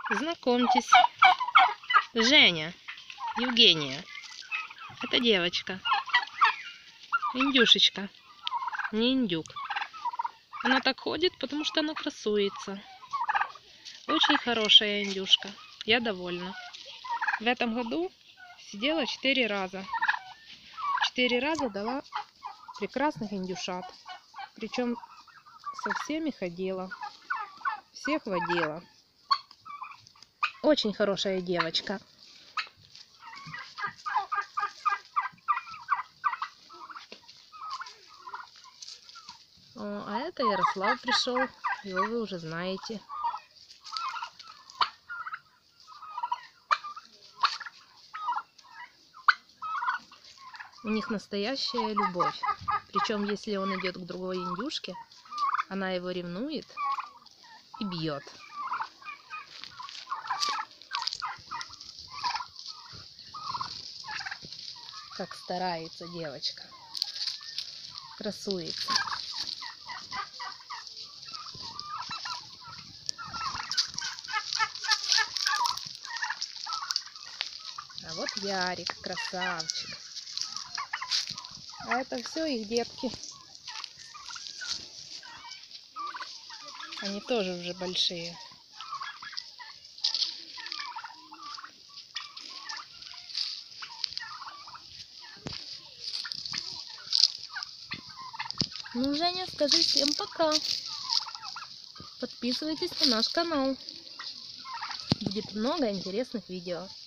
Знакомьтесь, Женя, Евгения. Это девочка. Индюшечка. Не индюк. Она так ходит, потому что она красуется. Очень хорошая индюшка. Я довольна. В этом году сидела 4 раза. 4 раза дала прекрасных индюшат. Причем со всеми ходила. Всех водила. Очень хорошая девочка. О, а это Ярослав пришел. Его вы уже знаете. У них настоящая любовь. Причем, если он идет к другой индюшке, она его ревнует и бьет. Как старается девочка. Красуется. А вот Ярик, красавчик. А это все их детки. Они тоже уже большие. Ну, Женя, скажи всем пока. Подписывайтесь на наш канал. Будет много интересных видео.